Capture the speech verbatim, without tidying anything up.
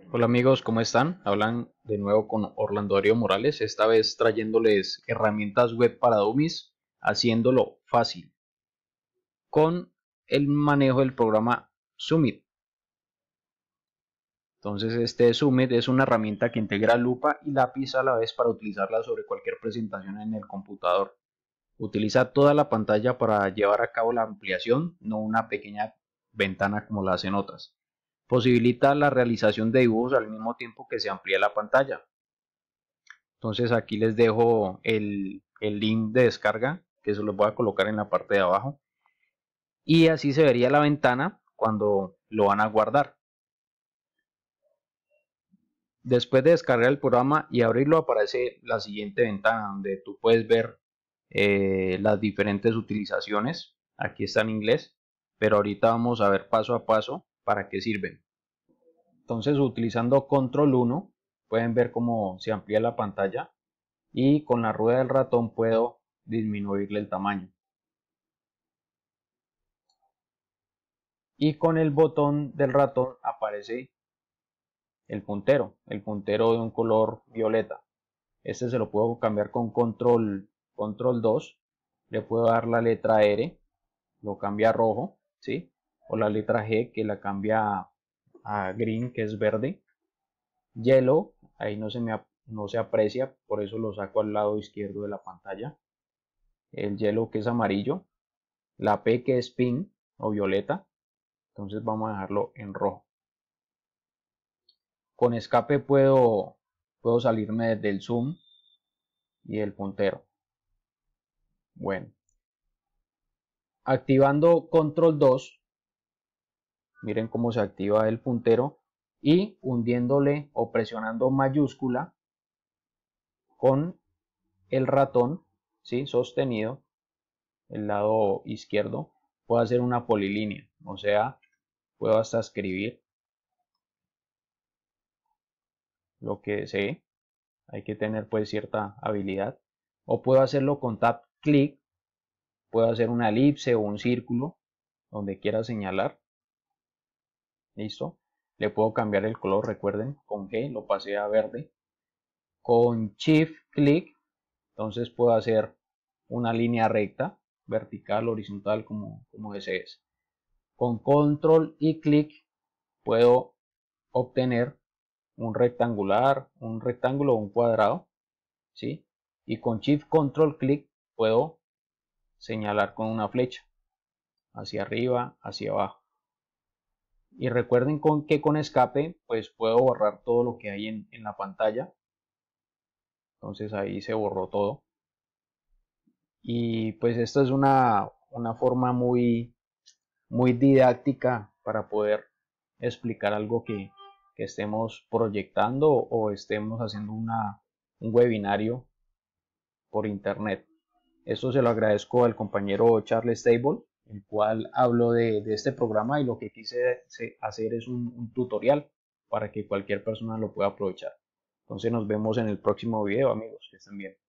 Hola amigos, ¿cómo están? Hablan de nuevo con Orlando Darío Morales, esta vez trayéndoles herramientas web para dummies, haciéndolo fácil con el manejo del programa Summit. Entonces este Summit es una herramienta que integra lupa y lápiz a la vez para utilizarla sobre cualquier presentación en el computador. Utiliza toda la pantalla para llevar a cabo la ampliación, no una pequeña ventana como la hacen otras. Posibilita la realización de dibujos al mismo tiempo que se amplía la pantalla. Entonces aquí les dejo el, el link de descarga que se los voy a colocar en la parte de abajo y así se vería la ventana cuando lo van a guardar. Después de descargar el programa y abrirlo aparece la siguiente ventana donde tú puedes ver eh, las diferentes utilizaciones. Aquí está en inglés, pero ahorita vamos a ver paso a paso para qué sirven. Entonces utilizando control uno pueden ver cómo se amplía la pantalla y con la rueda del ratón puedo disminuirle el tamaño. Y con el botón del ratón aparece el puntero, el puntero de un color violeta. Este se lo puedo cambiar con control, control dos, le puedo dar la letra R, lo cambia a rojo, ¿sí? O la letra G que la cambia a green, que es verde. Yellow, ahí no se, me, no se aprecia, por eso lo saco al lado izquierdo de la pantalla. El yellow que es amarillo, la P que es pink o violeta, entonces vamos a dejarlo en rojo. Con escape puedo, puedo salirme del zoom y el puntero. Bueno, activando control dos, miren cómo se activa el puntero y hundiéndole o presionando mayúscula con el ratón, ¿sí? Sostenido, el lado izquierdo, puedo hacer una polilínea, o sea, puedo hasta escribir lo que desee. Hay que tener pues cierta habilidad. O puedo hacerlo con tap clic, puedo hacer una elipse o un círculo donde quiera señalar. Listo. Le puedo cambiar el color, recuerden, con G lo pasé a verde. Con shift clic, entonces puedo hacer una línea recta, vertical, horizontal, como, como desees. Con control y clic puedo obtener un rectangular, un rectángulo o un cuadrado, ¿sí? Y con shift control clic puedo señalar con una flecha hacia arriba, hacia abajo. Y recuerden con que con escape pues puedo borrar todo lo que hay en, en la pantalla. Entonces ahí se borró todo. Y pues esta es una, una forma muy, muy didáctica para poder explicar algo que, que estemos proyectando o estemos haciendo una, un webinario por internet. Esto se lo agradezco al compañero Charles Table, el cual habló de, de este programa y lo que quise hacer es un, un tutorial para que cualquier persona lo pueda aprovechar. Entonces nos vemos en el próximo video, amigos, que estén bien.